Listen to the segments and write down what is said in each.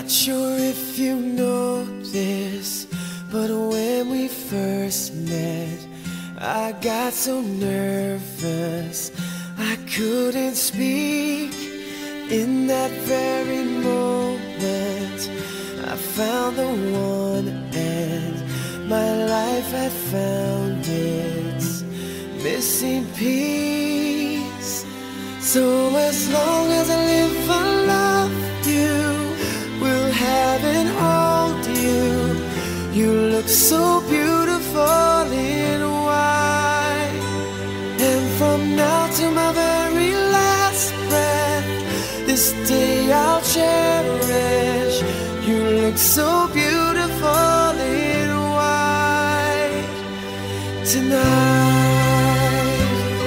Not sure if you know this, but when we first met, I got so nervous I couldn't speak. In that very moment, I found the one, and my life had found its missing piece. So as long as I live, I love you, will have and hold you. You look so beautiful in white, and from now to my very last breath, this day I'll cherish. You look so beautiful in white tonight.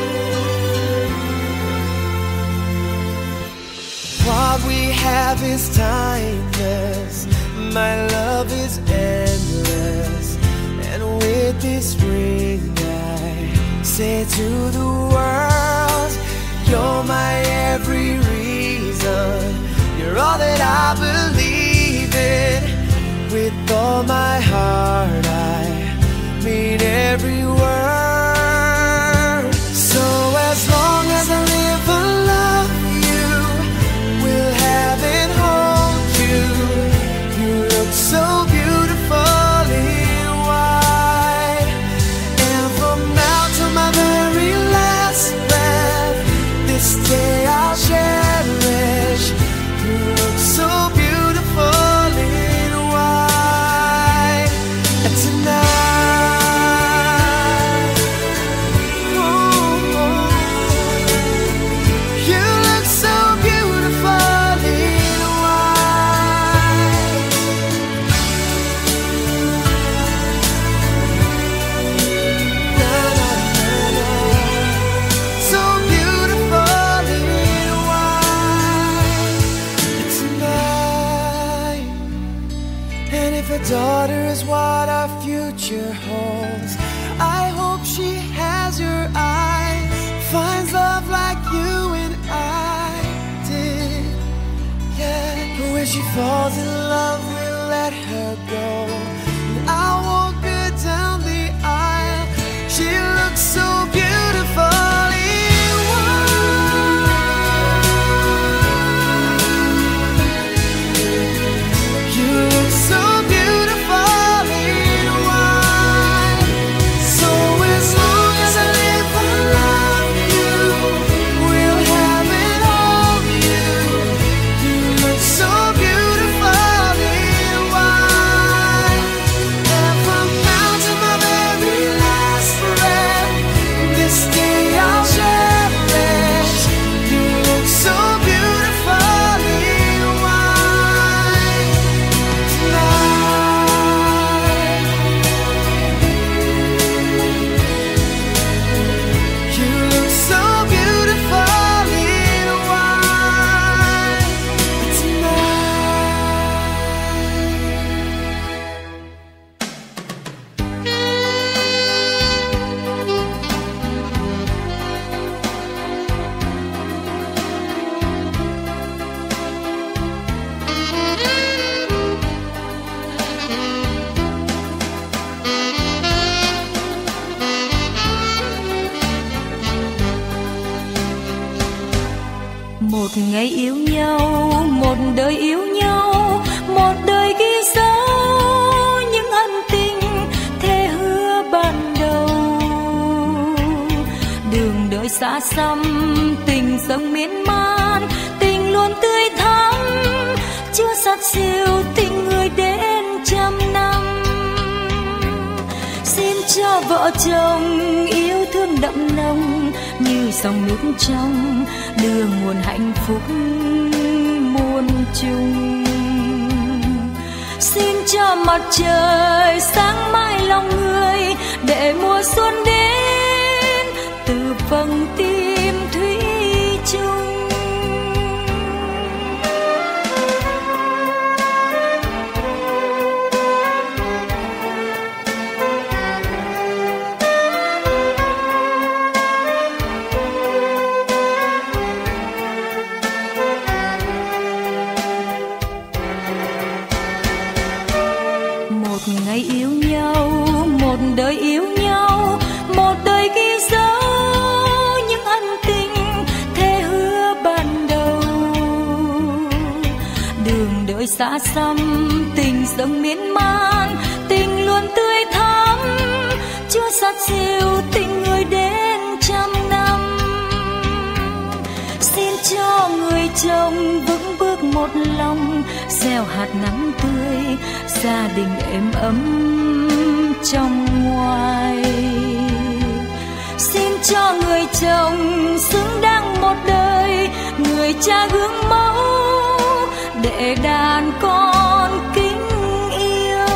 What we have is timeless, my love is endless, and with this ring I say to the world, you're my every reason, you're all that I believe in. With all my heart I mean every word. So as long as I live, I love you, will have and hold you. You look so beautiful in white, and from now to my very last breath, this day I'll cherish. You look so beautiful in white tonight. Oh, you look so beautiful in white. Na, na, na, na. So beautiful in white tonight. And if a daughter is what our future holds, I hope she has your eyes, finds love like you and I did. Yeah, but when she falls in love, we'll let her go, and I'll walk her down the aisle. She looks so beautiful in white. You look so beautiful in white. So as long as I live, I love you, will have and hold you. You look so beautiful in white, and from now to my very last breath, this day I'll cherish. You look so beautiful in white tonight. You look so beautiful in white Một ngày yêu nhau, một đời yêu nhau, một đời ghi dấu những ân tình thề hứa ban đầu. Đường đời xa xăm, tình dâng miên man, tình luôn tươi thắm, chưa sát siêu tình người đến trăm năm. Xin cho vợ chồng yêu thương đậm nồng như dòng nước trong, đưa nguồn hạnh phúc muôn trùng. Xin cho mặt trời sáng mãi lòng người, để mùa xuân đến từ vầng tim thủy chung. ngày yêu nhau, một đời yêu nhau, một đời ghi dấu những ân tình thề hứa ban đầu. Đường đời xa xăm, tình dâng miên man, tình luôn tươi thắm, Chúa sát diệu tình người đến trăm năm. Xin cho người chồng vững bước một lòng, gieo hạt nắng tươi, gia đình êm ấm trong ngoài. Xin cho người chồng xứng đáng một đời, người cha gương mẫu để đàn con kính yêu.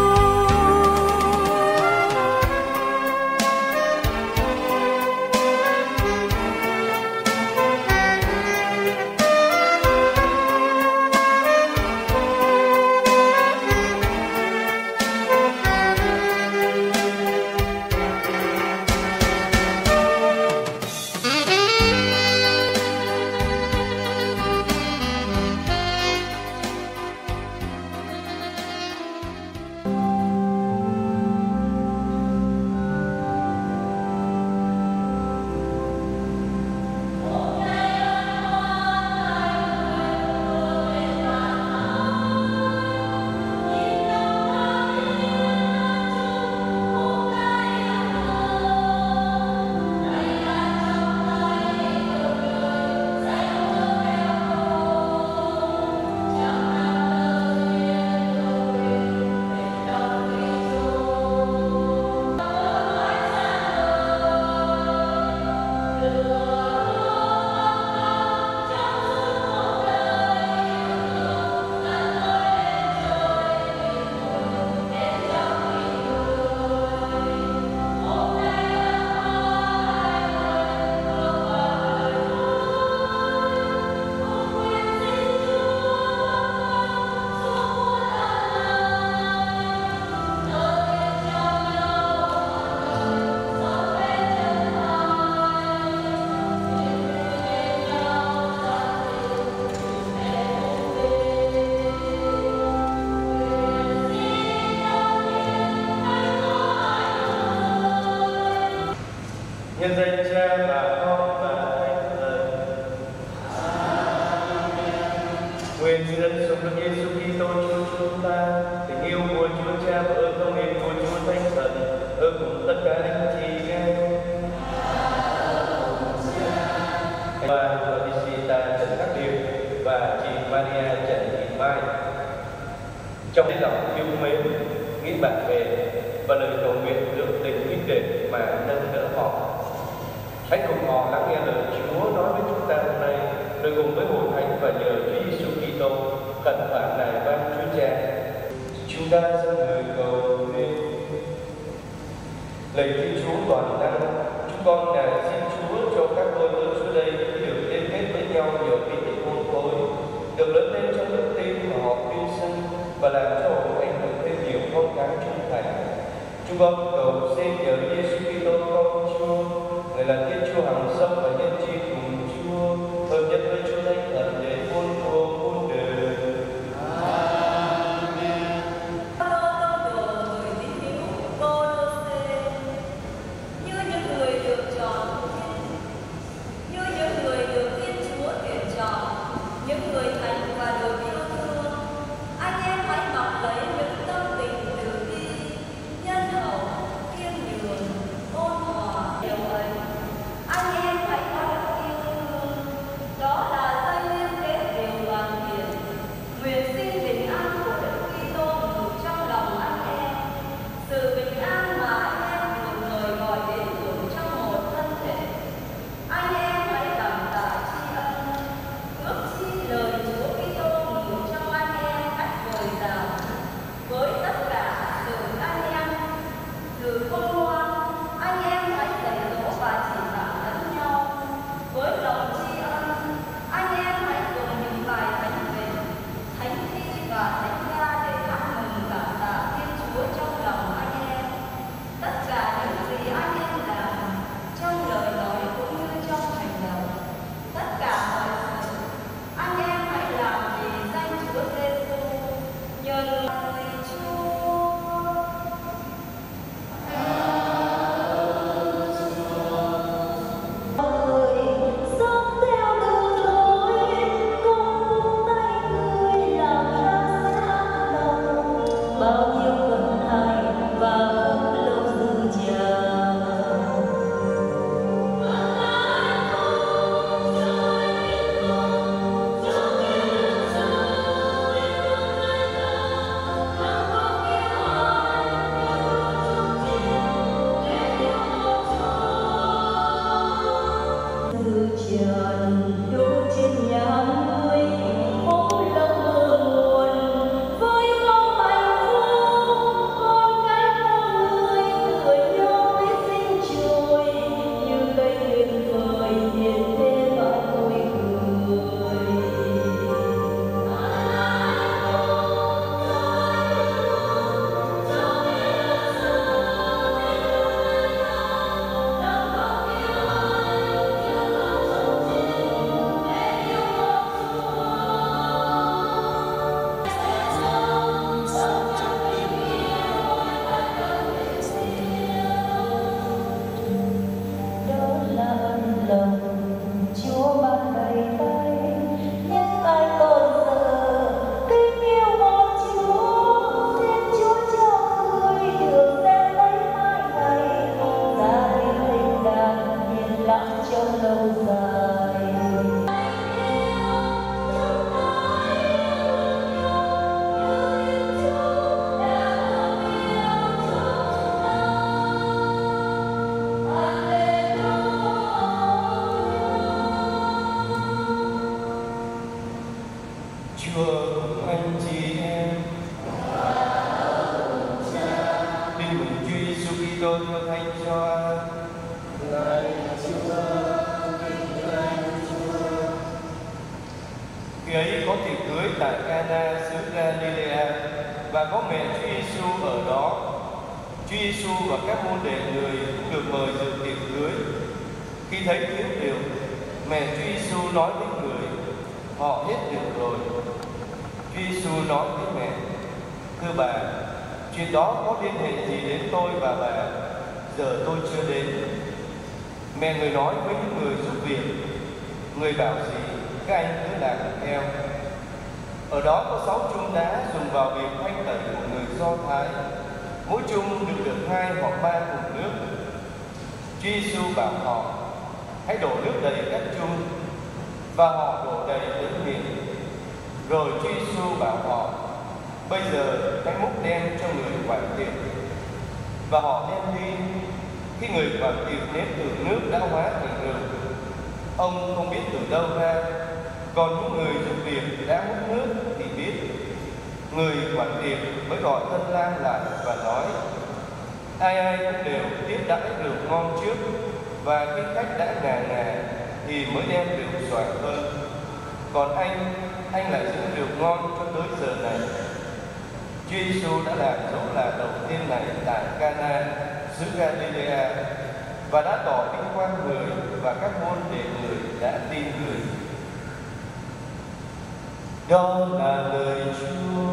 Nhân danh Cha và Con và Thánh Thần. Nguyện sự ân sủng Đức Giêsu Kitô Chúa chúng ta, tình yêu của Chúa Cha và ơn công hiến của Chúa Thánh Thần ở cùng tất cả anh chị em. Và Felicita Trần Khắc Điệp và chị Maria Trần Thị Mai, trong cái lòng yêu mến nghĩ bạn về và lời cầu nguyện được tình huynh đệ mà nâng đỡ họ. Hãy cùng họ lắng nghe lời Chúa nói với chúng ta hôm nay, rồi cùng với hội thánh và nhờ Chúa Giêsu Kitô khẩn khoản nài van Chúa Cha. Chúng ta dâng lời cầu nguyện. Lạy Thiên Chúa toàn năng, chúng con nài xin Chúa cho các đôi ơn Chúa đây được liên kết với nhau nhờ bí tích hôn phối, được lớn lên trong đức tin mà họ tuyên xưng và làm cho họ ảnh hưởng thêm nhiều con cái trung thành. Chúng con cầu xin nhờ Giêsu Kitô con Chúa, người là Thiên Chúa hằng sống và nhân chi cùng Chúa, hợp nhất với Chúa Thánh Thần để muôn thuở muôn đời. Amen. Như những người được chọn, như những người được Thiên Chúa tuyển chọn, những người thành và được yêu thương, anh em hãy mặc lấy những tâm tình từ bi, nhân hậu, khiêm nhường, bao nhiêu vận hành và phúc lâu dư dào. Khi ấy có tiệc cưới tại Cana xứ Galilea và có mẹ Chúa Giêsu ở đó. Chúa Giêsu và các môn đệ người cũng được mời dự tiệc cưới. Khi thấy thiếu điều, mẹ Chúa Giêsu nói với người: họ hết được rồi. Chúa Giêsu nói với mẹ: thưa bà, chuyện đó có liên hệ gì đến tôi và bà? Giờ tôi chưa đến. Mẹ người nói với những người giúp việc: người bảo gì các anh cứ làm theo. Ở đó có 6 chung đá dùng vào việc thanh tẩy của người Do Thái, mỗi chung được 2 hoặc 3 thùng nước. Chúa Giêsu bảo họ: hãy đổ nước đầy các chung, và họ đổ đầy đến miệng. Rồi Chúa Giêsu bảo họ: bây giờ hãy múc đem cho người quản tiệc. Và họ đem đi. Khi người quản tiệc nếm thử nước đã hóa thành rượu, ông không biết từ đâu ra, còn những người giúp việc đã múc nước thì biết. Người quản tiệc mới gọi thân lang lại và nói: ai ai cũng đều tiếp đãi rượu ngon trước, và khi khách đã ngà thì mới đem rượu xoài hơn. Còn anh lại giữ rượu ngon cho tới giờ này. Chúa Giêsu đã làm dấu lạ đầu tiên này tại Cana xứ Galilea và đã tỏ vinh quang người, và các môn đệ người đã tin người. Đó là lời Chúa.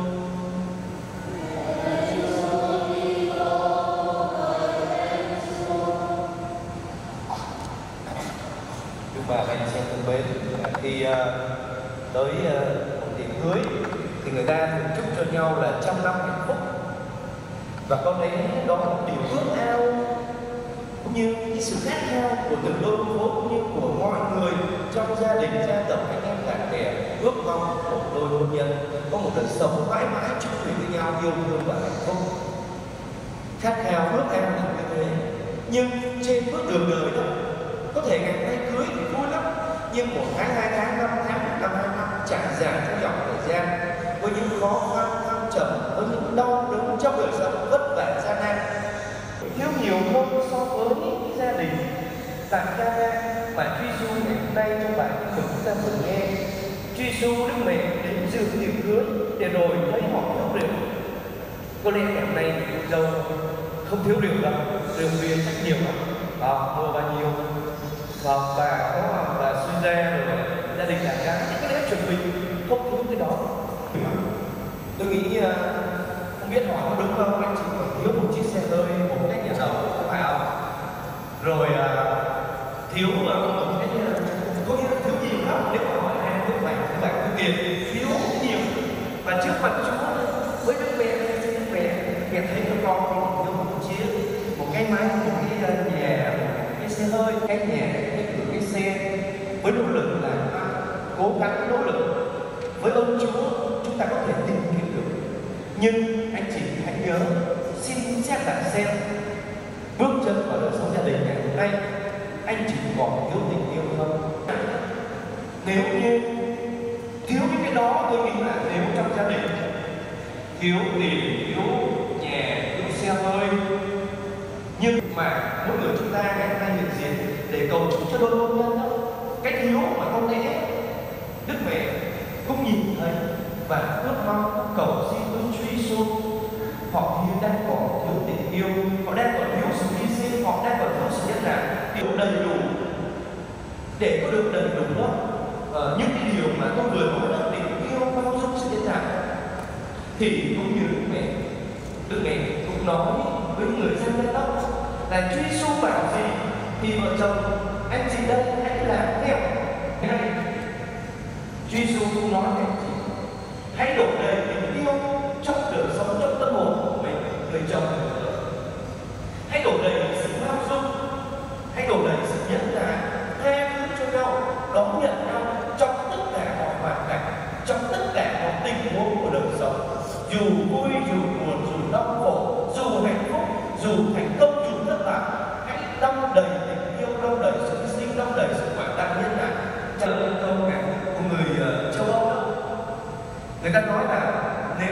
Chúng bà anh xem thân mến, khi tới một tiệc cưới thì người ta cũng chúc cho nhau là trăm năm hạnh phúc, và có lẽ đó là một điều ước ao cũng như cái sự khát khao của từng đôi phố cũng như của mọi người trong gia đình, gia tộc, anh em bạn bè, ước mong một đôi hôn nhân có một đời sống mãi mãi chung thủy với nhau, yêu thương và hạnh phúc. Khát khao ước ao là như thế, nhưng trên bước đường đời đó, có thể ngày nay cưới thì vui lắm, nhưng 1 tháng, 2 tháng, 5 tháng, 1 năm, 2 năm trải dài trong dòng thời gian, với những khó khăn thăng trầm, với những đau đớn trong đời sống vất vả gian nan, thiếu nhiều hơn so với gia đình tại Cana mà Chúa Giêsu ngày hôm nay trong bài kinh chúng ta vừa nghe. Chúa Giêsu Đức Mẹ đến dự tiệc cưới để rồi thấy họ thiếu rượu. Có lẽ ngày hôm nay người cô dâu không thiếu rượu đâu, rượu bia chắc nhiều lắm. Mua bao nhiêu? Bà có bà sinh ra rồi gia đình đại gái có lẽ chuẩn bị không thiếu cái đó. Tôi nghĩ không biết hỏi có đúng không, anh chỉ còn thiếu một chiếc xe hơi, một cái nhà lầu, không phải không? Rồi thiếu một cái có nghĩa là thiếu nhiều lắm. Nếu mà hỏi hàng nước bạn, các bạn có tiền thiếu nhiều, và trước mặt Chúa với Đức Mẹ con thì một chiếc, một cái máy, một cái nhà, cái xe hơi, cái nhà, cái xe, với nỗ lực là cố gắng nỗ lực với ơn Chúa chúng ta có thể tìm kiếm được. Nhưng anh chị hãy nhớ, xin xét lại xem bước chân vào đời sống gia đình ngày hôm nay anh chị còn thiếu tình yêu không? Nếu như thiếu những cái đó, tôi nghĩ là nếu trong gia đình thiếu tiền, thiếu nhà, thiếu xe hơi, nhưng mà mỗi người chúng ta ngày hôm nay hiện diện để cầu chúc cho đôi hôn nhân đó, cái thiếu mà không lẽ Đức Mẹ cũng nhìn thấy và ước mong cầu xin với Chúa Giêsu. Họ đang còn thiếu tình yêu, họ đang còn thiếu sự hy sinh, họ đang còn thiếu sự nhân đạo, thiếu đầy đủ để có được đầy đủ đó. Những cái điều mà tôi vừa nói là tình yêu, bao dung, sự nhân đạo, thì cũng như Đức Mẹ cũng nói với người dân đất đó là Chúa Giêsu bảo gì thì vợ chồng anh chị đây hãy làm theo. Chúa Giêsu cũng nói với anh chị hãy đổ đầy tình yêu trong đời sống, trong tâm hồn của mình, người chồng người vợ. Hãy đổ đầy sự bao dung, hãy đổ đầy sự nhẫn nại, tha thứ cho nhau, đón nhận nhau trong tất cả mọi hoàn cảnh, trong tất cả mọi tình huống của đời sống. Dù vui, dù buồn, dù đau khổ, dù hạnh phúc, dù thành công, dù thất bại, hãy đong đầy tình yêu, đong đầy sự hy sinh, đong đầy sự quả đảm nhân ái. Trả lời câu hỏi của người châu Âu đó, người ta nói là nếu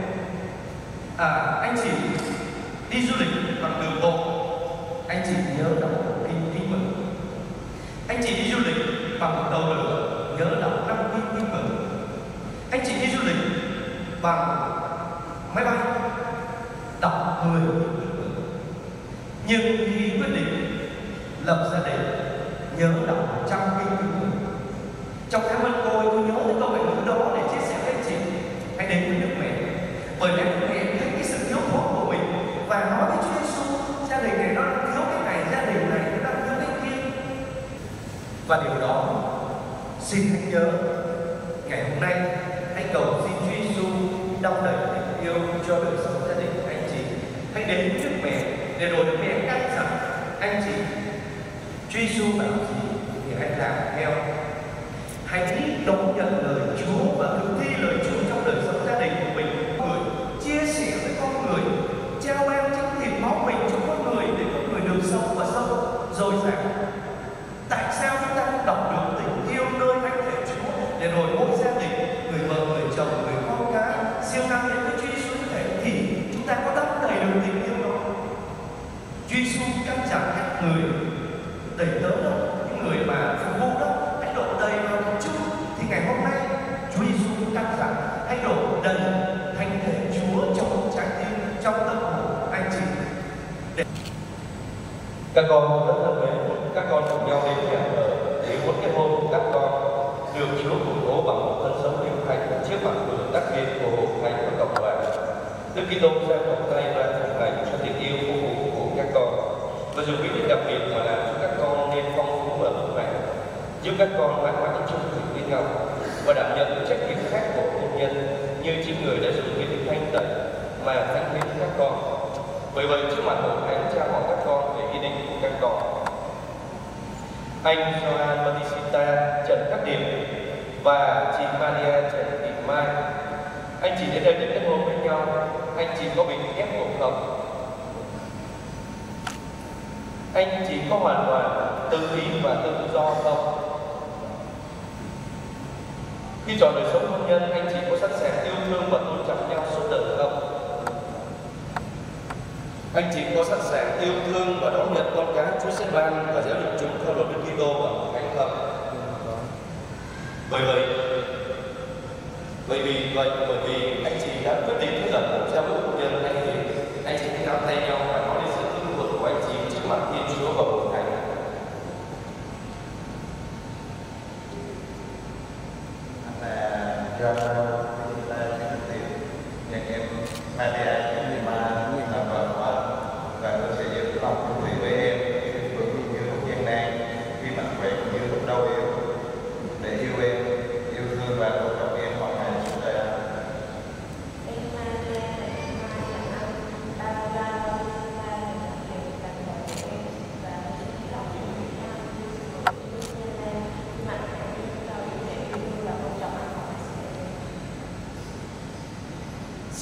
anh chị đi du lịch bằng đường bộ, anh chị nhớ đọc kinh mừng. Anh chị đi du lịch bằng tàu lửa, nhớ đọc 5 kinh mừng. Anh chị đi du lịch bằng máy bay, đọc 10 kinh mừng. Nhưng khi quyết định lập gia đình, nhớ đọc 100 kinh mừng. Trong tháng Mân Côi, tôi nhớ tới câu bài ngữ đó để chia sẻ với anh chị. Hãy đến với Đức Mẹ, bởi lẽ Đức Mẹ thấy cái sự thiếu thốn của mình và nói với Chúa Giêsu, gia đình này nó thiếu cái này, gia đình này nó đang thiếu cái kia. Và điều đó xin hãy nhớ, ngày hôm nay hãy cầu xin Chúa Giêsu đong đầy tình yêu cho đời sống gia đình của anh chị. Hãy đến với Đức Mẹ để rồi Đức Mẹ căn dặn anh chị. Chúa Giêsu bảo gì thì hãy làm theo. Hãy đón nhận lời Chúa và thực thi lời Chúa trong đời sống gia đình của mình. Người chia sẻ với con người, trao ban trong thịt máu mình cho con người để con người được sống và sống dồi dào. Tại sao chúng ta không đọc được tình yêu nơi thánh thể Chúa để rồi mỗi gia đình, người vợ, người chồng, người con cái siêu năng đến với Chúa Giêsu như thế thì chúng ta có đắp đầy được tình yêu đó. Chúa Giêsu căn dặn các người đầy tớ đó, những người mà phục vụ đó, hãy đổ đầy vào Chúa. Thì ngày hôm nay Chúa Giêsu căn dặn hãy đổ đầy thánh thể Chúa trong trái tim, trong tâm hồn anh chị. Các con rất thân mến, các con cùng nhau đến nhà thờ để muốn cái hôn của các con được Chúa củng cố bằng một thân sống hiếu thánh trước mặt người tác viên của Hội Thánh và Cộng đoàn. Đức Kitô giang vòng tay và thực hành cho tình yêu vô cùng của các con, và dùng bí quyết đặc biệt mà làm cho các con nên phong phú và vững mạnh, giúp các con mãi mãi chung thủy với nhau và đảm nhận những trách nhiệm khác của hôn nhân như chính người đã dùng cái thanh tẩy mà thánh hiến các con. Bởi vậy trước mặt Hội Thánh tra hỏi các con về ý định của các con. Anh Gioan Bautista Trần Khắc Điệp và chị Maria Trần Thị Mai, anh chị đến đây để kết hôn với nhau, anh chị có bị ép buộc không? Anh chị có hoàn toàn tự ý và tự do không? Khi chọn đời sống hôn nhân, anh chị có sẵn sàng yêu thương và tôn trọng nhau suốt đời không? Anh chị có sẵn sàng yêu thương và đón nhận con cái Chúa sẽ ban và giáo dục chúng theo luật Đức Kitô và Thánh không? Bởi vì anh chị đã quyết định thiết lập một giao ước hôn nhân anh chị hãy nắm tay nhau và nói đến sự thương lượng của anh chị trước mặt Thiên Chúa và Hội Thánh. Hãy subscribe cho kênh Ghiền Mì Gõ để không bỏ lỡ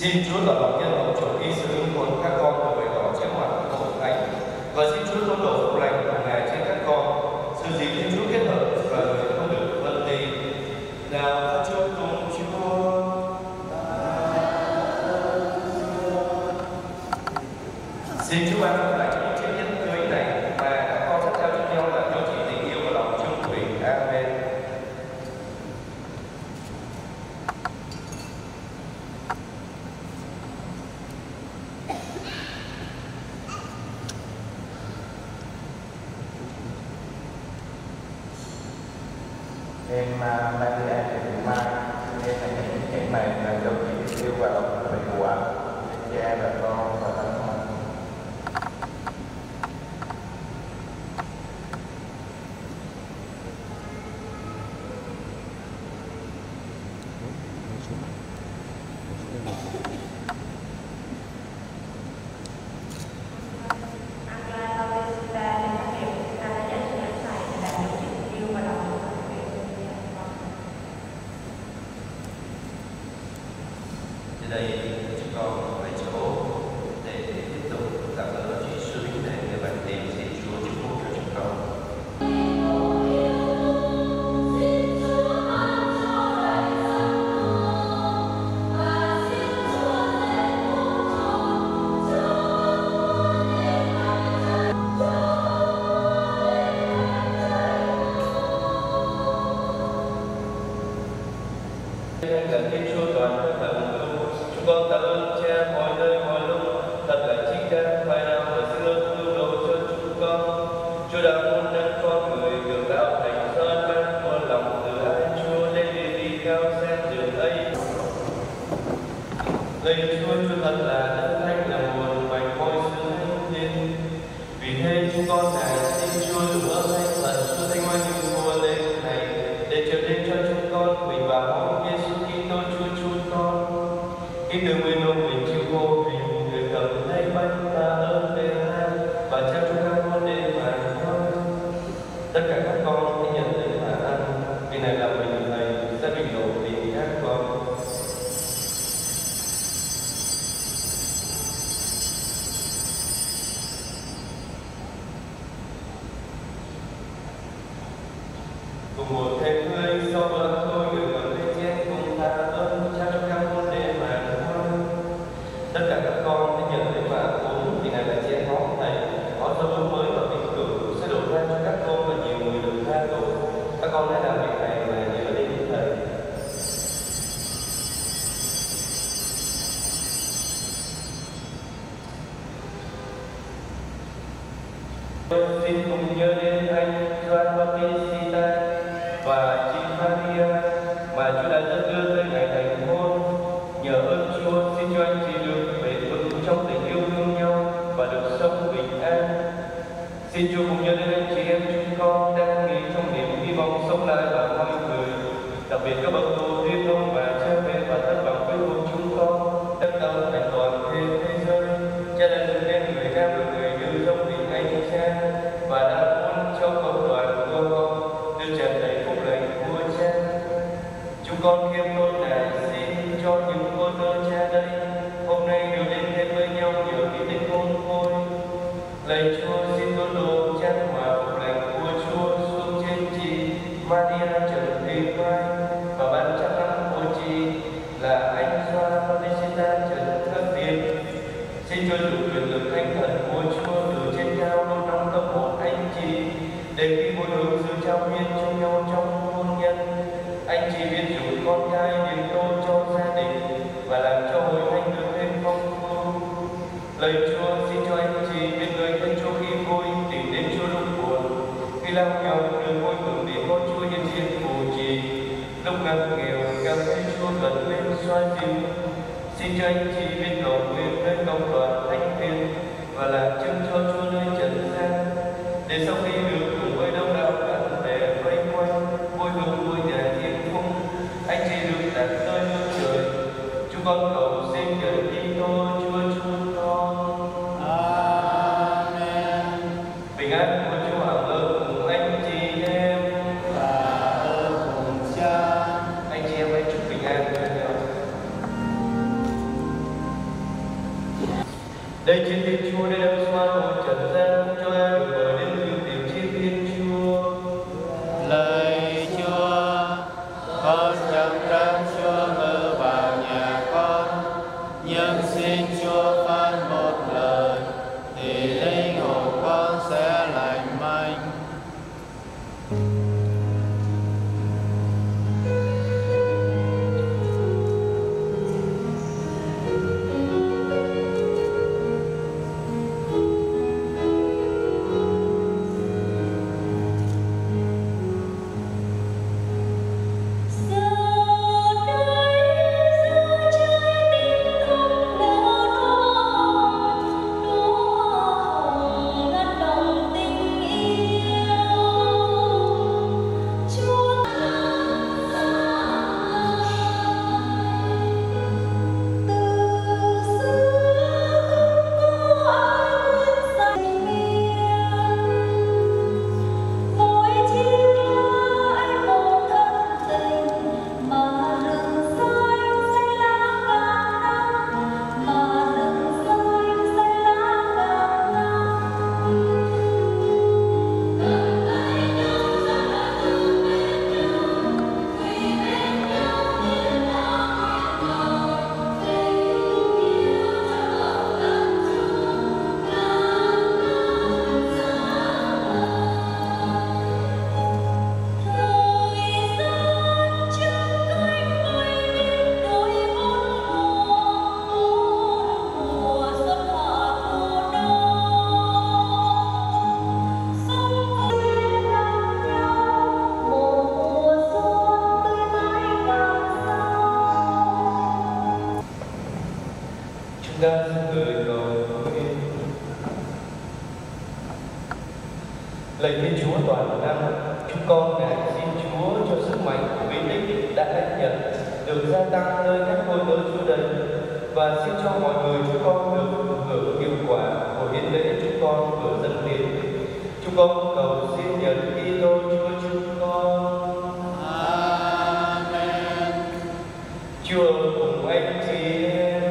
Xin Chúa tỏ lòng nhân hậu chủ y sự ứng hồn các con của bày tỏ trước mặt của Thánh, và xin Chúa tốn độ phúc lành của Ngài trên các con, sự gì Thiên Chúa kết hợp và người không được phân ly. Nào chúc cùng Chúa. Xin Chúa ban phúc lành những chiếc nhẫn cưới này và các con sẽ trao cho nhau là dấu chỉ tình yêu và lòng trung thủy. Amen. Em Maria Trần Mai, em là những hẹn này là dấu chỉ tình yêu và lòng thủy của cha và con và Thánh Thần. Đây chúng con phải chỗ để tiếp tục cảm ơn Chúa Giêsu để người bạn tìm xin Chúa chúc phúc cho chúng con. Cần Thiên Chúa toàn các thần chúng con tạ ơn Cha mọi nơi mọi lúc, thật là chính đáng phải nào và xưa cứu độ cho chúng con. Chúa đã muốn nâng con người được tạo thành son ban của lòng từ ai Chúa lên đi cao sen đường ấy. Lạy Chúa, Chúa thật là đất thánh là nguồn mạch mọi sự thánh linh. Vì thế chúng con này xin Chúa rửa thánh thần Chúa Thánh Oai Hùng vua lên này để trở nên cho chúng con mình và máu Giêsu Kitô Chúa chúng con. Kính được nguyên ông mình chịu vô vì người cầm tay bánh ta ơn về hai và trao cho các con để mà nhau. Tất cả các con hãy nhận lấy mà ăn, vì này là mình thầy sẽ bị đổ vì các con. Cùng một thêm người so với tôi người cầm tay chén cùng ta ơn trao cho các con để mà nhau. Tất cả các con hãy nhận lấy và uống, vì này là chén máu thầy có dấu ấn mới và vĩnh cửu sẽ đổ ra cho các con và nhiều người được tha tội. Các con hãy làm việc này mà nhớ đến thầy. Xin cùng nhớ đến anh Gioan Bautista và chị Maria mà Chúa đã dẫn đưa tới ngày thành hôn. Nhờ ơn Chúa, xin cho anh chị được bền vững trong tình yêu thương nhau và được sống bình an. Xin Chúa cùng nhớ đến anh chị em chúng con đang nghỉ trong niềm hy vọng sống lại và mọi người, đặc biệt các bậc tu tiên ông và cha mẹ và tất cả quý phụ chúng con tất cả thành toàn thế giới. Cha đã dựng nên người nam và người nữ trong tình anh cha và đã muốn cho cộng đoàn của con được tràn đầy phúc lành của cha. Chúng con khiêm tốn này xin cho những con tơ cha đây hôm nay đều đến thêm với nhau nhờ cái tình hôn thôi. Lạy Chúa, xin tôn độ chan hòa phúc lành của Chúa xuống trên chị Maria Trần Thị Mai và ban chắc lắm của chị là anh Gioan Bautista Trần Khắc Việt. Xin cho chủ quyền lực thánh thần của Chúa từ trên cao luôn trong tâm hồn anh chị, để khi mỗi hướng sự trao duyên cho nhau trong hôn nhân, anh chị biết dùng con trai điểm tô cho gia đình và làm cho hội thánh được thêm phong phú. Lạy Chúa, xin cho anh chị biết người thân Chúa khi vui, tìm đến Chúa lúc buồn, khi lao nhau được vui mừng vì có Chúa hiện diện phù trì, lúc ngặt nghèo cảm thấy Chúa gần lên xoa dịu. Xin cho anh chị biết cầu nguyện nơi cộng đoàn thánh thiện và làm chứng cho Chúa nơi trần gian, để sau khi được cùng với đông đảo bạn bè vây quanh vui mừng ngôi nhà thiên phúc, anh chị được đặt nơi nước trời. Chúng con cầu xin nhờ Kitô Chúa chúng con. Amen. Bình an của Chúa hằng ở cùng anh chị em và ở cùng cha. Anh chị em hãy chúc bình an cho nhau. Đây trên Thiên Chúa để đâm xoa hồn trần gian, cho ai được mời đến dự tiệc trên Thiên Chúa. Lạy Chúa, con nhập trang Chúa ngự vào nhà con, nhưng xin Chúa phán một lời thì linh hồn con sẽ lành mạnh. Ta xin gửi cầu nguyện. Lạy Thiên Chúa toàn năng, chúng con ngài xin Chúa cho sức mạnh của bí tích đã nhận được gia tăng nơi các ngôi lớn Chúa đây, và xin cho mọi người chúng con được hưởng hiệu quả của hiến lễ chúng con vừa dâng hiến. Chúng con cầu xin nhận Kitô Chúa chúng con. Amen. Chúa cùng anh chị em.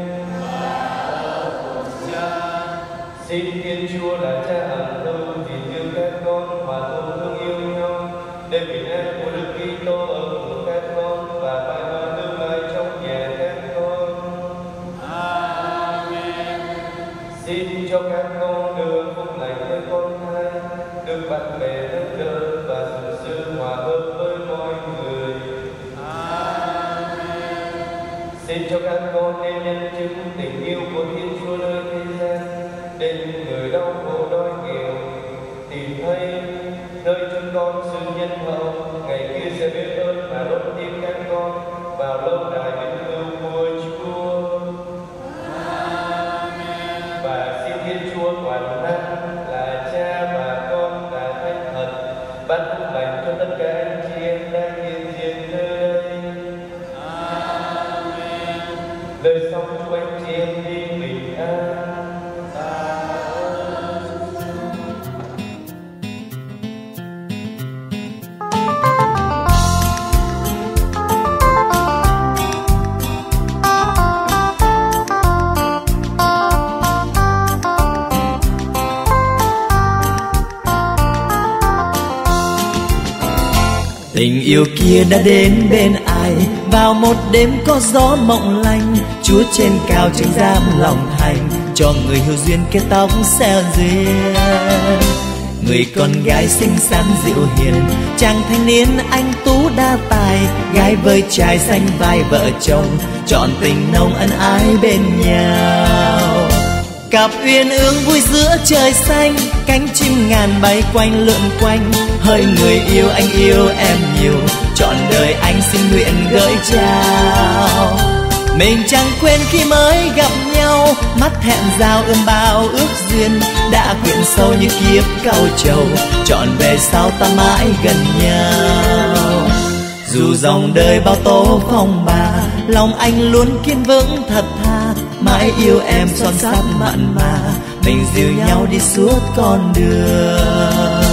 Xin Thiên Chúa là Cha hằng thâu gìn giữ các con mà thân thương yêu nhau, để bình an của Đức Kitô ở cùng các con và mãi mãi tương lai trong nhà các con. Amen. Xin cho các con được phúc lành với con thai, được bạn bè nâng đỡ và sự sự hòa hợp với mọi người. Amen. Xin cho các con nên nhân chứng tình yêu của Thiên Chúa nơi thế gian, để những người đau khổ đói nghèo tìm thấy nơi chúng con sự nhân hậu, ngày kia sẽ biết ơn và đón tiếp các con vào lâu đài vĩnh cửu của Chúa. Amen. Và xin Thiên Chúa toàn năng là Cha và Con và Thánh Thần ban phúc lành cho tất cả anh chị em đang hiện diện nơi đây. Amen. Lời sống chúc anh chị em đi bình an. Tình yêu kia đã đến bên ai vào một đêm có gió mộng lanh. Chúa trên cao chứng giam lòng thành, cho người hiếu duyên kết tóc xeo duyên. Người con gái xinh xắn dịu hiền, chàng thanh niên anh tú đa tài, gái với trai xanh vai vợ chồng, trọn tình nồng ân ái bên nhau. Cặp uyên ương vui giữa trời xanh, cánh chim ngàn bay quanh lượn quanh. Hỡi người yêu anh yêu em nhiều, trọn đời anh xin nguyện gửi trao. Mình chẳng quên khi mới gặp nhau, mắt hẹn giao ươm bao ước duyên. Đã quyện sâu như kiếp cau trầu, trọn về sau ta mãi gần nhau. Dù dòng đời bao tố phong ba, lòng anh luôn kiên vững thật tha. Mãi yêu em son sắt mặn mà, mình dìu nhau đi suốt con đường.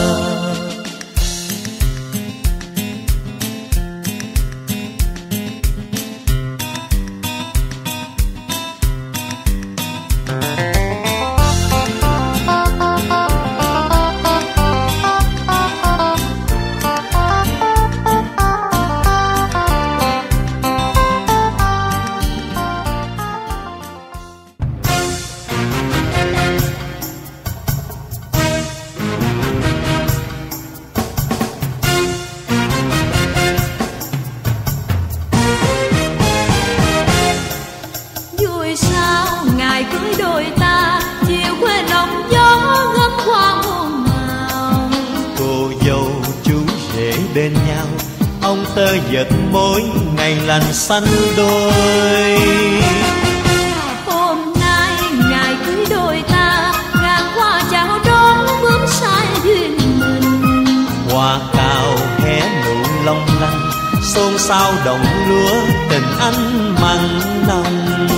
đôi ta, chiều quê lòng gió gấp qua muôn màu. Cô dâu chú rể bên nhau, ông tơ giật mối ngày lành xanh đôi. Hôm nay ngày cưới đôi ta, ngàn hoa chào đón bướm sai duyên mình. Hoa cao hé nụ long lanh, xôn xao đồng lúa tình anh mặn nồng.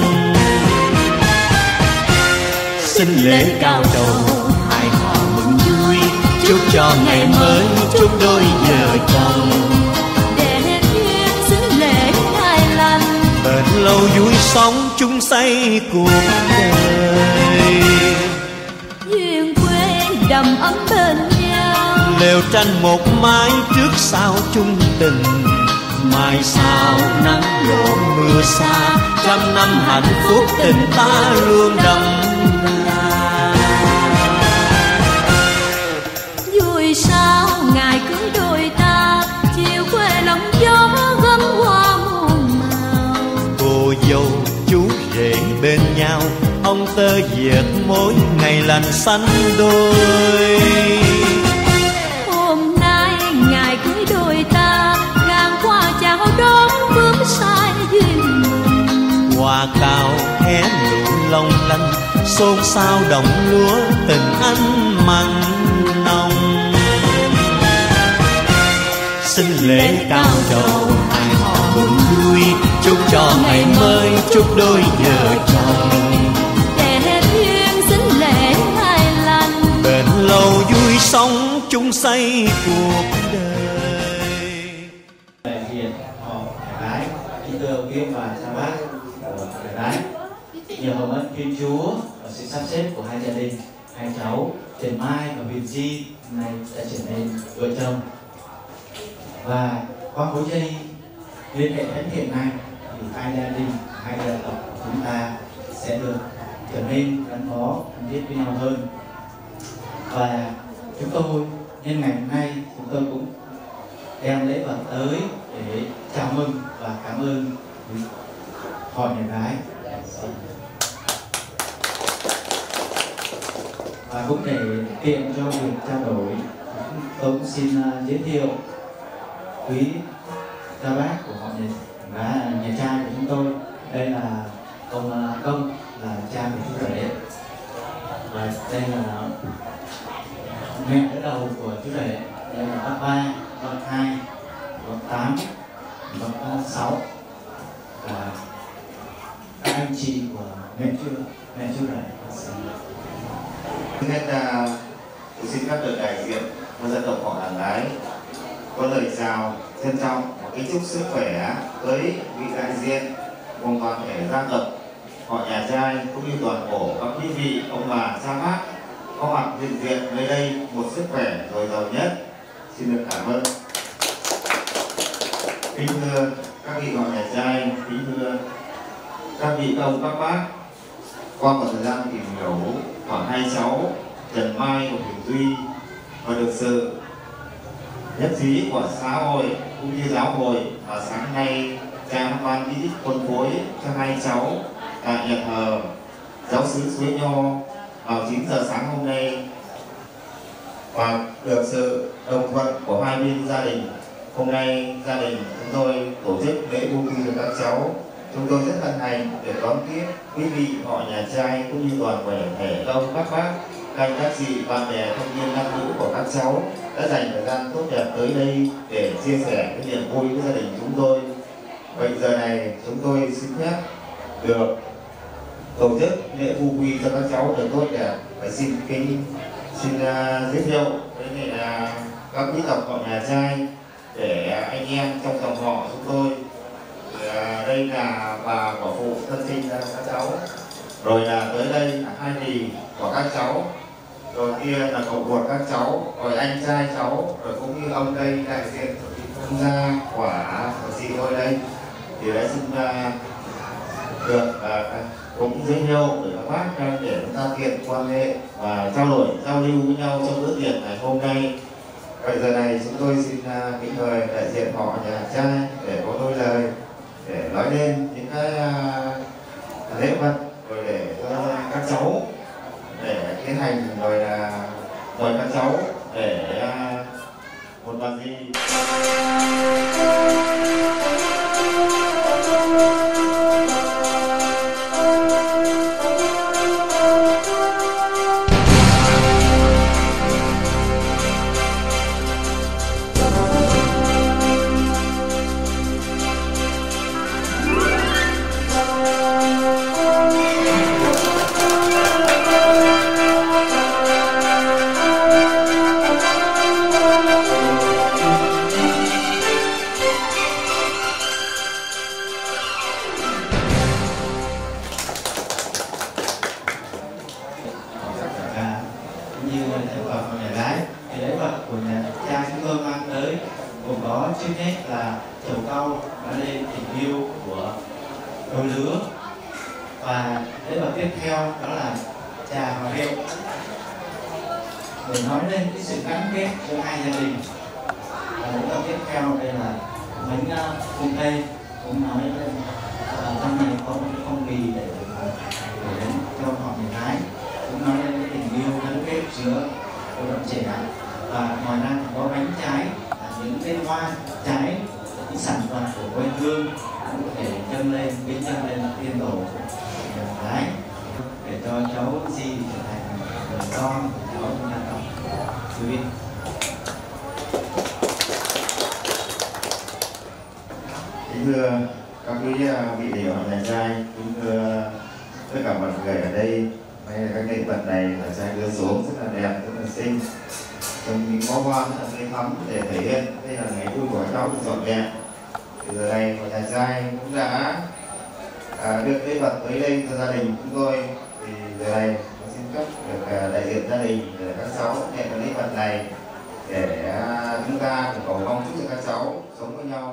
Xin lễ cao trầu hai họ mừng vui, chúc cho ngày mới chúc đôi vợ chồng. Để duyên xin lễ ngày lành, Bền lâu vui sống chung xây cuộc đời. duyên quê đầm ấm bên nhau, Lều tranh một mái trước sau chung tình. Mai sau nắng lộ mưa xa, trăm năm hạnh phúc tình ta luôn đậm đà. vui sao ngày cưới đôi ta, chiều quê lòng gió gấm hoa muôn màu. Cô dâu chú rể bên nhau, ông tơ dệt mối ngày lành xanh đôi. Hôm nay ngày cưới đôi ta, ngàn hoa chào đón bướm sai duyên mình. Hoa cao hé nụ long lanh, xôn xao đồng lúa tình anh mặn nồng. Xin lễ cao trầu hai họ mừng vui, chúc cho ngày mới chúc đôi vợ chồng. Để duyên xin lễ ngày lành, Bền lâu vui sống chung xây cuộc đời. Đại diện họ Hải Gái, kính thưa ông Kim và cha bác của Hải Gái, nhờ hồng ân Thiên Chúa và sự sắp xếp của hai gia đình, hai cháu Trần Mai và Huyền Chi nay đã trở nên vợ chồng. Và qua mối dây liên hệ thánh thiện này thì hai gia đình, hai dân tộc của chúng ta sẽ được trở nên gắn bó thân thiết với nhau hơn. Và chúng tôi nhân ngày hôm nay chúng tôi cũng đem lễ vật tới để chào mừng và cảm ơn họ nhà gái. Và cũng để tiện cho việc trao đổi, tôi cũng xin giới thiệu quý cha bác của họ nhà trai của chúng tôi. Đây là ông Công, là cha của chú rể, và đây là mẹ đỡ đầu của chú rể. Đây là bác 3, bác 2, bác 8, bác 6 và các anh chị của mẹ chú rể. Trước hết tôi xin phép được đại diện của dân tộc họ Hàng Gái có lời chào trân trọng và kính chúc sức khỏe tới vị đại diện cùng toàn thể gia tộc họ nhà trai cũng như toàn bộ các quý vị ông bà cha bác có mặt hiện diện nơi đây một sức khỏe dồi dào nhất. Xin được cảm ơn. Kính thưa các vị họ nhà trai, kính thưa các vị ông các bác, qua một thời gian tìm hiểu khoảng hai cháu Trần Mai và Huyền Duy và được sự nhất trí của xã hội cũng như giáo hội, và sáng nay cha ban di tích phân phối cho hai cháu tại nhà thờ giáo xứ Suối Nho vào 9 giờ sáng hôm nay, và được sự đồng thuận của hai bên gia đình. Hôm nay gia đình chúng tôi tổ chức lễ bu quy cho các cháu. Chúng tôi rất hân hạnh để đón tiếp quý vị họ nhà trai cũng như toàn thể ông các bác, các chị, bạn bè, thanh niên nam nữ của các cháu đã dành thời gian tốt đẹp tới đây để chia sẻ cái niềm vui với gia đình chúng tôi. Vậy giờ này chúng tôi xin phép được tổ chức lễ vu quy cho các cháu được tốt đẹp, và xin giới thiệu với các quý tộc họ nhà trai để anh em trong dòng họ chúng tôi. Đây là bà quả phụ thân sinh ra các cháu, rồi là tới đây là hai dì của các cháu, rồi kia là cậu ruột các cháu, rồi anh trai cháu, rồi cũng như ông đây đại diện của gia của dì tôi đây, thì đã xin được cũng giới thiệu để các bác để chúng ta tiện quan hệ và trao đổi giao lưu với nhau trong bữa tiệc ngày hôm nay. Vậy giờ này chúng tôi xin kính mời đại diện họ nhà trai để có đôi lời để nói lên những cái lễ vật, rồi để cho các cháu để tiến hành rồi là mời các cháu để một đoàn gì. Như sản phẩm của nhà gái thì lễ vật của nhà cha chúng tôi mang tới gồm có trước hết là trầu cau đã lên tình yêu của đôi lứa, và lễ vật tiếp theo đó là trà và rượu để nói lên cái sự gắn kết giữa hai gia đình. Và lễ vật tiếp theo đây là bánh cung tây, cũng nói lên trong này có một cái phong bì để đến cho họ nhà gái, cũng nói lên cái tình yêu gắn kết giữa cô đồng trẻ. Và ngoài ra có bánh trái, những cái hoa trái, những sản vật của quê hương cũng có thể dâng lên, kính dâng lên tiên tổ nhà gái để cho cháu Di trở thành người con của cháu trong gia tộc. Quý vị. Kính thưa các quý vị để họ nhà trai, kính thưa tất cả mọi người ở đây. Đây là các nghệ vật này là trai đưa xuống rất là đẹp, rất là xinh, trong những bó hoa rất là tươi thắm để thể hiện đây là ngày vui của các cháu được dọn dẹp. Từ giờ này của nhà trai cũng đã đưa lễ vật tới đây cho gia đình chúng tôi. Thì giờ này tôi xin cấp được đại diện gia đình để các cháu nhận lễ vật này để chúng ta cầu mong chúc cho các cháu sống với nhau.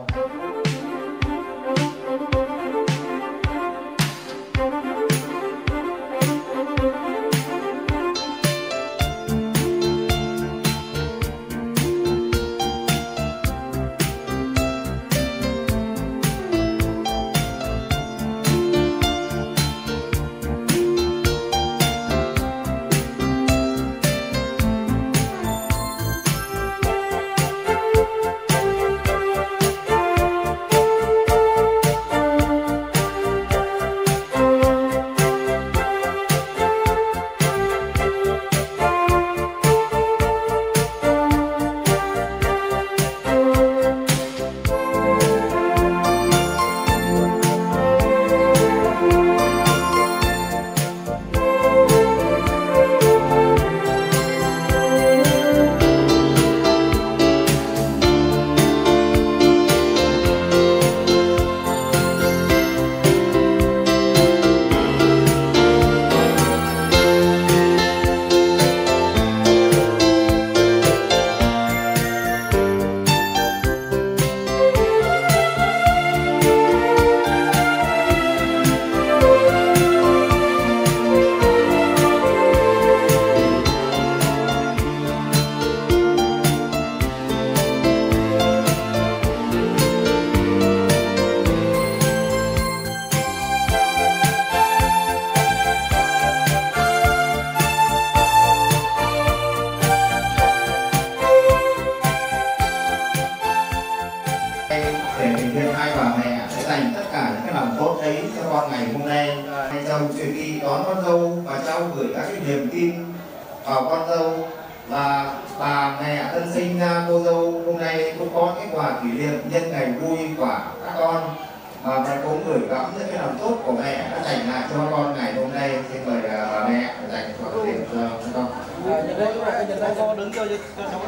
Hai chồng chuẩn bị đón con dâu và cháu gửi các cái niềm tin vào con dâu là bà mẹ tân sinh cô dâu hôm nay cũng có cái quà kỷ niệm nhân ngày vui của các con, và mẹ cũng gửi gắm những cái lòng tốt của mẹ đã dành lại cho con ngày hôm nay. Xin mời bà mẹ dành quà kỷ niệm cho các con. Cô đứng cho cháu.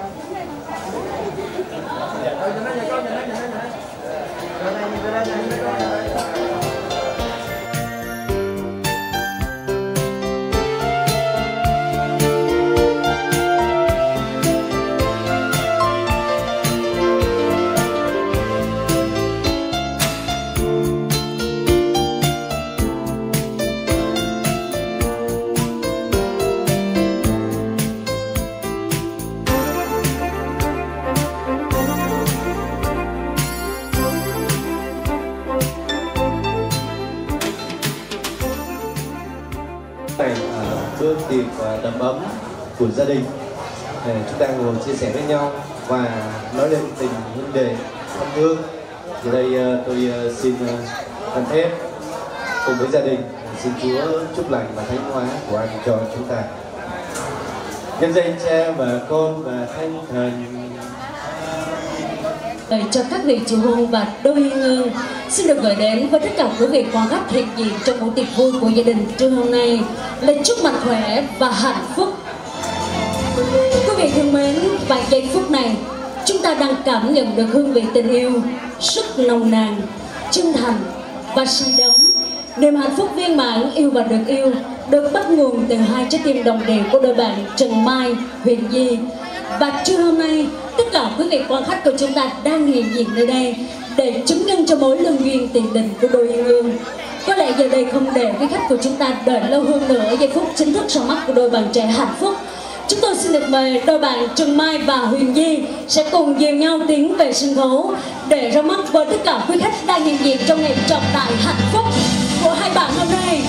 bữa tiệc đầm ấm của gia đình để chúng ta ngồi chia sẻ với nhau và nói lên tình vấn đề thân thương. Thì đây tôi xin thân phép cùng với gia đình xin Chúa chúc lành và thánh hóa của anh cho chúng ta. Nhân danh Cha và Con và Thánh Thần. Cho các vị chủ hôn và đôi hương xin được gửi đến với tất cả quý vị quan khách hiện diện trong buổi tiệc vui của gia đình trưa hôm nay lời chúc mạnh khỏe và hạnh phúc. Quý vị thân mến, và giây phút này chúng ta đang cảm nhận được hương vị tình yêu rất nồng nàn, chân thành và say đắm. Niềm hạnh phúc viên mãn yêu và được yêu được bắt nguồn từ hai trái tim đồng đều của đôi bạn Trần Mai, Huyền Di. Và trưa hôm nay, tất cả quý vị quan khách của chúng ta đang hiện diện nơi đây để chứng nhân cho mối lương duyên tiền đình của đôi uyên ương. Có lẽ giờ đây không để quý khách của chúng ta đợi lâu hơn nữa giây phút chính thức ra mắt của đôi bạn trẻ hạnh phúc. Chúng tôi xin được mời đôi bạn Trần Mai và Huyền Di sẽ cùng dìu nhau tiến về sân khấu để ra mắt với tất cả quý khách đang hiện diện trong ngày trọng đại hạnh phúc của hai bạn hôm nay.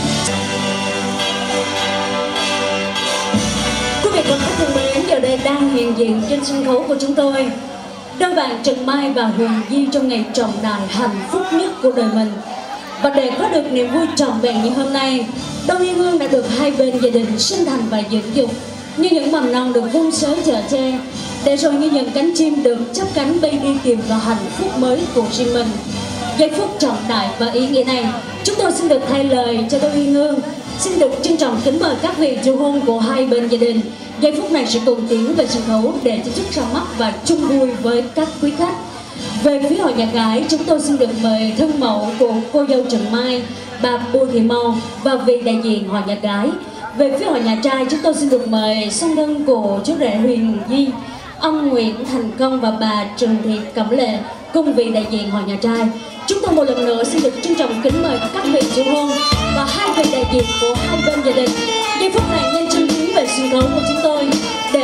Quý vị quan khách thân mến, giờ đây đang hiện diện trên sân khấu của chúng tôi đôi bạn Trần Mai và Huyền Di trong ngày trọng đại hạnh phúc nhất của đời mình. Và để có được niềm vui trọn vẹn như hôm nay, đôi uyên ương đã được hai bên gia đình sinh thành và dưỡng dục như những mầm non được vun sới chở che, để rồi như những cánh chim được chắp cánh bay đi tìm vào hạnh phúc mới của riêng mình. Giây phút trọng đại và ý nghĩa này, chúng tôi xin được thay lời cho đôi uyên ương xin được trân trọng kính mời các vị chủ hôn của hai bên gia đình giây phút này sẽ cùng tiến về sân khấu để tổ chức ra mắt và chung vui với các quý khách. Về phía hội nhà gái, chúng tôi xin được mời thân mẫu của cô dâu Trần Mai, bà Bùi Thị Màu và vị đại diện hội nhà gái. Về phía hội nhà trai, chúng tôi xin được mời song thân của chú rể Huyền Di, ông Nguyễn Thành Công và bà Trần Thị Cẩm Lệ cùng vị đại diện hội nhà trai. Chúng tôi một lần nữa xin được trân trọng kính mời các vị chủ hôn và hai vị đại diện của hai bên gia đình giây phút này nhanh chân tiến về sân khấu của chúng tôi để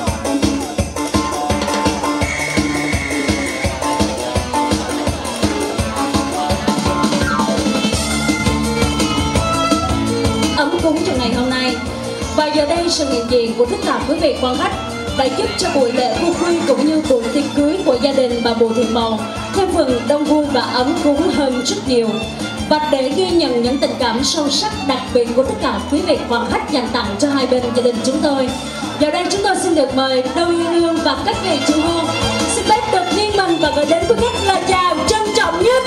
ấm cúng trong ngày hôm nay. Và giờ đây sự hiện diện của tất cả quý vị quan khách đã giúp cho buổi lễ vui quy cũng như buổi tiệc cưới của gia đình bà Bùi Thị Màu thêm phần đông vui và ấm cúng hơn rất nhiều. Và để ghi nhận những tình cảm sâu sắc đặc biệt của tất cả quý vị quan khách dành tặng cho hai bên gia đình chúng tôi, giờ đây chúng tôi xin được mời đôi uyên ương và các vị chủ hôn xin phép được nghiêng mình và gửi đến quý khách lời chào trân trọng nhất.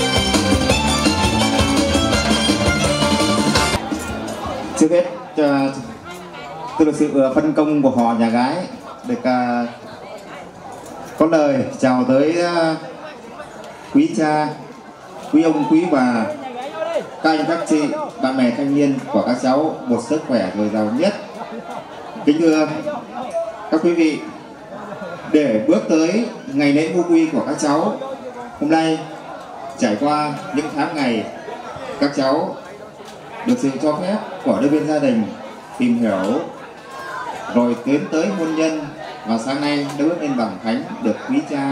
Trước hết tôi được sự phân công của họ nhà gái được có lời chào tới quý cha, quý ông, quý bà, các anh các chị, bạn bè thanh niên của các cháu một sức khỏe dồi dào nhất. Kính thưa các quý vị, để bước tới ngày lễ vu quy của các cháu hôm nay, trải qua những tháng ngày các cháu được sự cho phép của đôi bên gia đình tìm hiểu rồi tiến tới hôn nhân, và sáng nay đã bước lên bảng thánh được quý cha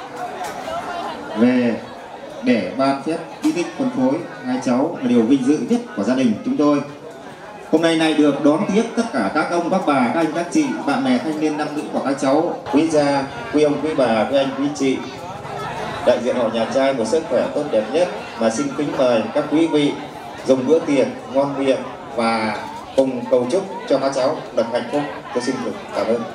về để ban phép ký tích phân phối hai cháu là điều vinh dự nhất của gia đình chúng tôi. Hôm nay này được đón tiếp tất cả các ông, các bà, các anh, các chị, bạn bè thanh niên nam nữ của các cháu, quý cha, quý ông, quý bà, quý anh, quý chị, đại diện họ nhà trai một sức khỏe tốt đẹp nhất, và xin kính mời các quý vị dùng bữa tiệc ngon miệng và cùng cầu chúc cho các cháu được hạnh phúc. Tôi xin được cảm ơn.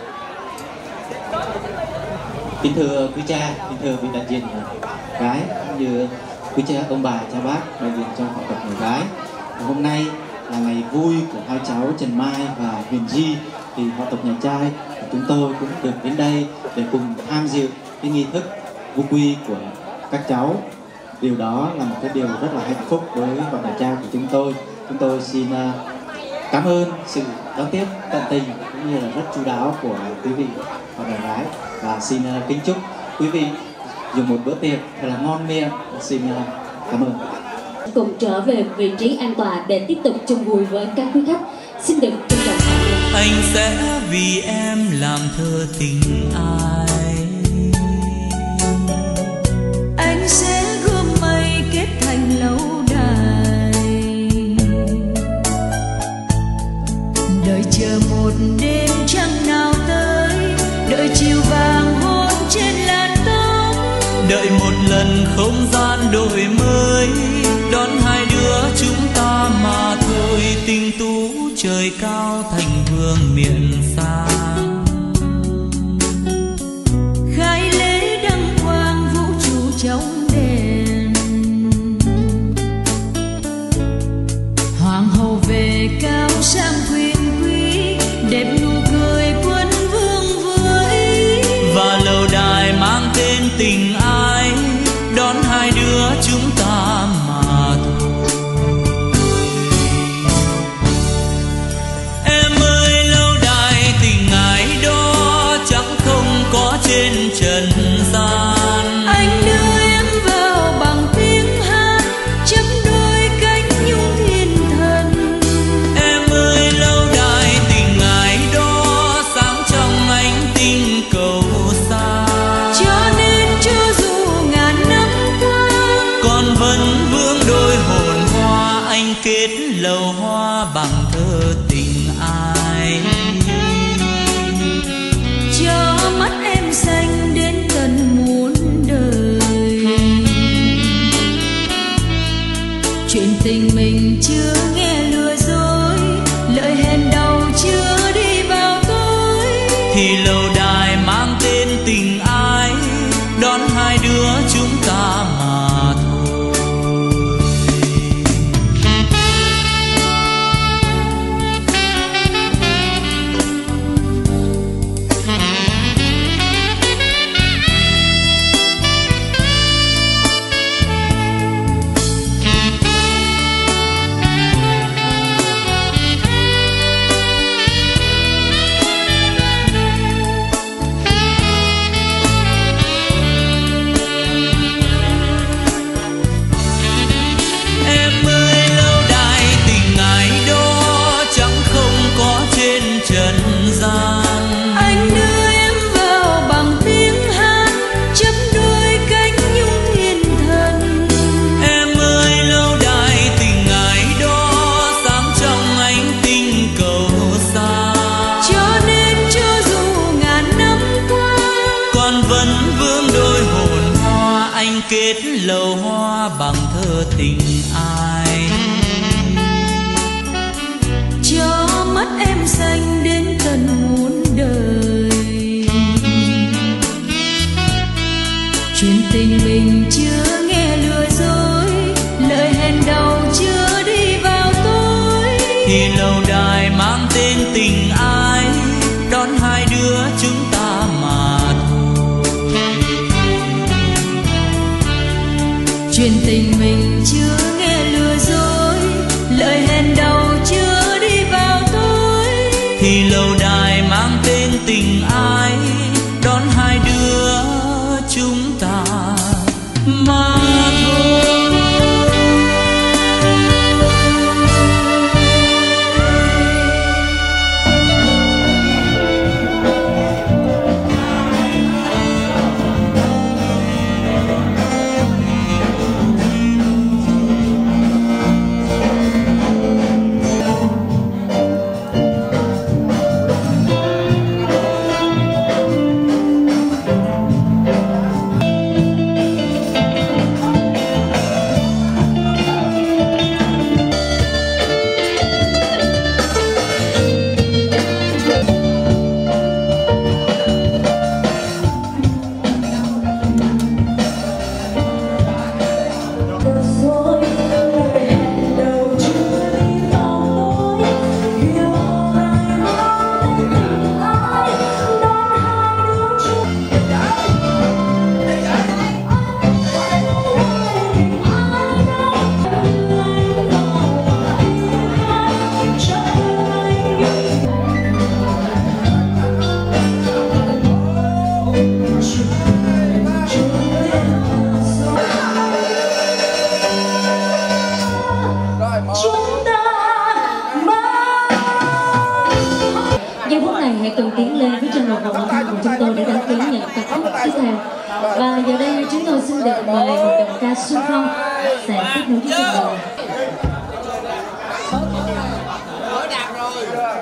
Kính thưa quý cha, kính thưa vị đại diện gái cũng như quý cha, ông bà, cha bác đại diện trong họ tộc người gái. Hôm nay là ngày vui của hai cháu Trần Mai và Huyền Di, thì họ tộc nhà trai của chúng tôi cũng được đến đây để cùng tham dự cái nghi thức vu quy của các cháu. Điều đó là một cái điều rất là hạnh phúc với họ nhà trai của chúng tôi. Chúng tôi xin cảm ơn sự đón tiếp tận tình cũng như là rất chu đáo của quý vị họ nhà gái, và xin kính chúc quý vị dùng một bữa tiệc thật là ngon miệng. Xin cảm ơn. Cùng trở về vị trí an toàn để tiếp tục chung vui với các quý khách. Xin được trân trọng cảm ơn. Anh sẽ vì em làm thơ tình ai, anh sẽ gom mây kết thành lâu đài, đợi chờ một đêm trăng nào tới, đợi chiều vàng hôn trên làn tóc, đợi một lần không gian đổi mới, đón hai đứa chúng ta mà thôi. Tình tú trời cao thành vương miện sang, khai lễ đăng quang vũ trụ trong đèn. Hoàng hậu về cao sang quyền quý, đẹp nụ cười quân vương với. và lâu đài mang tên tình ái, đón hai đứa chúng ta mà thôi. Em ơi lâu đài tình ái đó chẳng không có trên trần gian. Anh đưa em vào bằng tiếng hát, chấm đôi cánh nhung thiên thần. Em ơi lâu đài tình ái đó sáng trong ánh tinh cầu xa, Cho nên cho dù ngàn năm qua, con vẫn vương đôi hồn hoa. Anh kết lầu hoa bằng thơ tình ai, cho mắt em xanh đến tận muôn đời. Chuyện tình mình chưa nghe lừa dối, lời hẹn đầu chưa đi vào tối. thì lâu đài mang tên tình ái, đón hai đứa chúng ta mà thôi. Em ơi lâu đài tình ái đó chẳng không có trên trần gian. Anh đưa em vào bằng tiếng hát, chấm đôi cánh nhung thiên thần. Em ơi lâu đài tình ái đó sáng trong ánh tinh cầu xa, Cho nên cho dù ngàn năm qua, con vẫn vương đôi hồn hoa. Anh kết lầu hoa bằng thơ tình ai, cho mắt em xanh đến tận muôn đời. Chuyện tình mình chưa nghe lừa dối, lời hẹn đầu chưa đi vào tối. thì lâu đài mang tên tình ái, đón hai đứa chúng ta mà thôi. Chuyện tình mình chưa nghe lừa dối, lời hẹn đầu chưa đi vào tối. thì lâu đài mang tên tình ái, đón hai đứa chúng ta mà thôi. Giây phút này hãy cùng tiến lên với chân một vòng âm thanh của chúng tôi để đăng ký nhận ca khúc tiếp theo. Và giờ đây chúng tôi xin được mời một đồng ca Xuân Phong sẽ tiếp nối chương trình.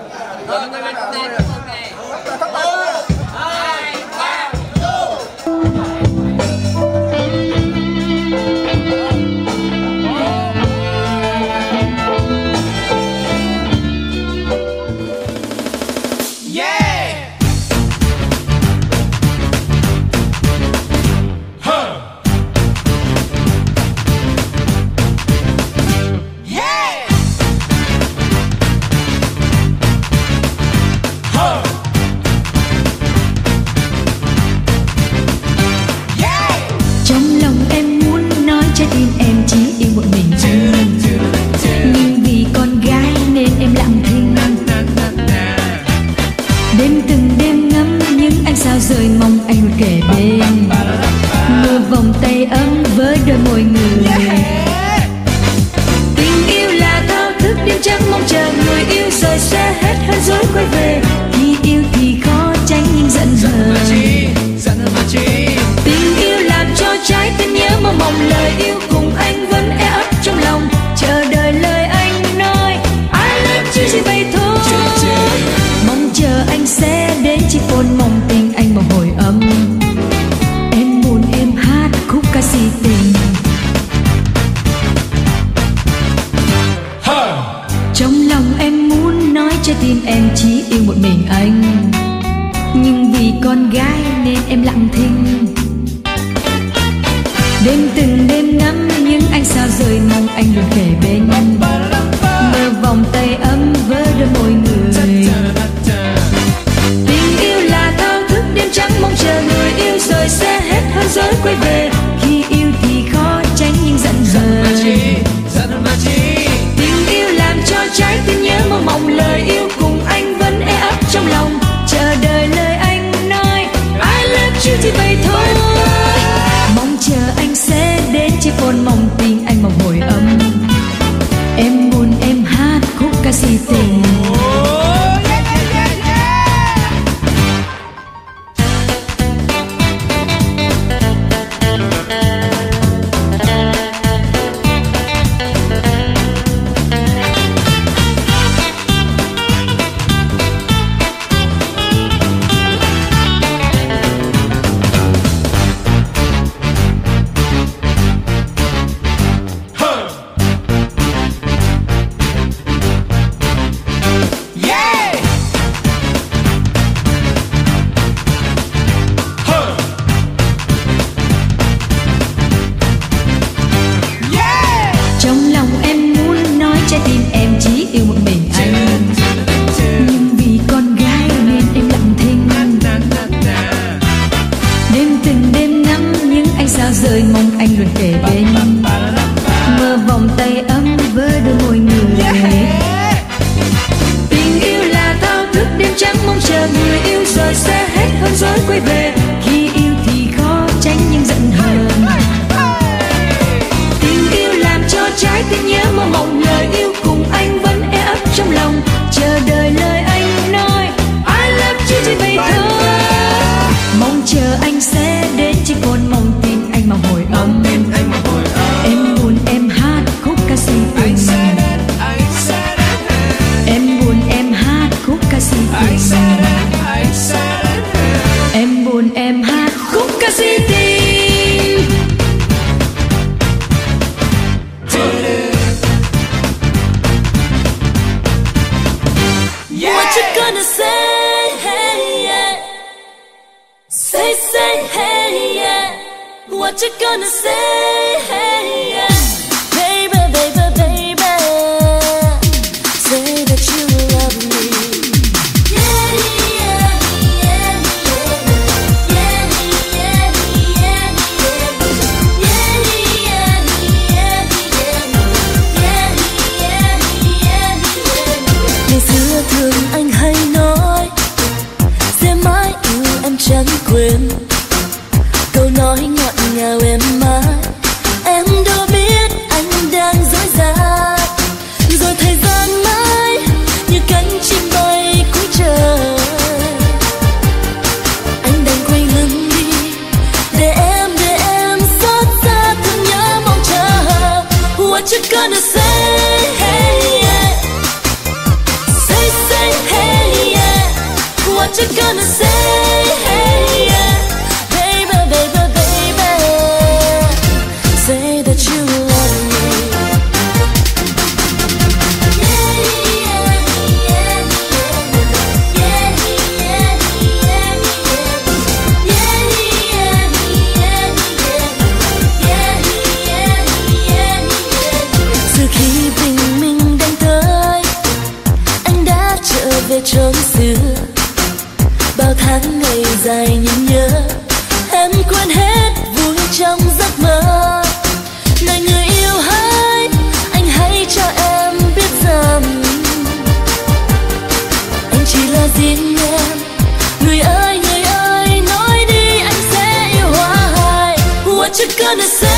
Chẳng quên câu nói ngọt ngào em mãi, em đâu biết gonna say, hey, yeah, baby, baby, baby, say that you love me. Từ khi bình minh đang tới, anh đã trở về chốn xưa. Bao tháng ngày dài nhìn nhớ, em quên hết vui trong giấc mơ. Này người yêu hỡi, anh hãy cho em biết rằng anh chỉ là riêng em. Người ơi nói đi, anh sẽ yêu hoài. What you gonna say?